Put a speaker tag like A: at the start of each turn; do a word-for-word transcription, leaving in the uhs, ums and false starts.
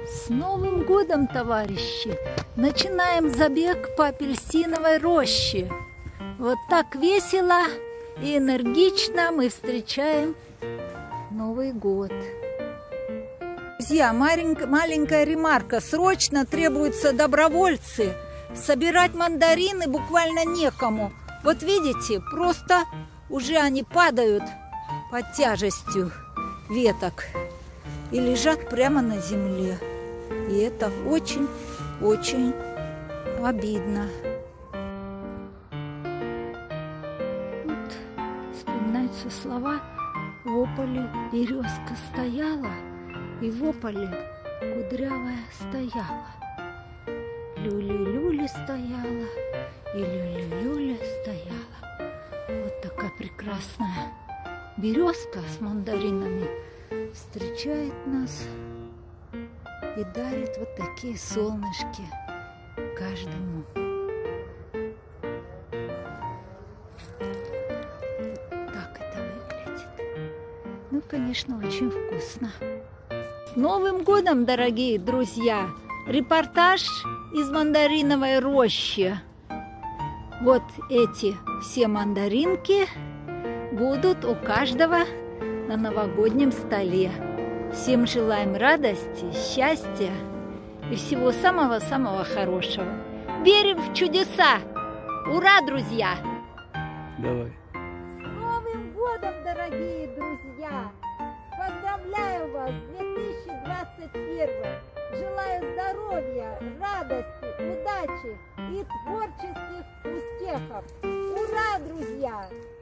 A: С Новым годом, товарищи! Начинаем забег по апельсиновой роще. Вот так весело и энергично мы встречаем Новый год. Друзья, маленькая, маленькая ремарка. Срочно требуются добровольцы. Собирать мандарины буквально некому. Вот видите, просто уже они падают под тяжестью веток и лежат прямо на земле. И это очень-очень обидно. Вот вспоминаются слова: в ополе березка стояла, и в ополе кудрявая стояла. Люли-люли стояла, и люли-люли стояла. Вот такая прекрасная березка с мандаринами встречает нас и дарит вот такие солнышки каждому. Вот так это выглядит. Ну, конечно, очень вкусно. С Новым годом, дорогие друзья! Репортаж из мандариновой рощи. Вот эти все мандаринки будут у каждого на новогоднем столе. Всем желаем радости, счастья и всего самого-самого хорошего. Верим в чудеса! Ура, друзья!
B: Давай.
A: С Новым годом, дорогие друзья! Поздравляю вас с две тысячи двадцать первым! Желаю здоровья, радости, удачи и творческих успехов! Ура, друзья!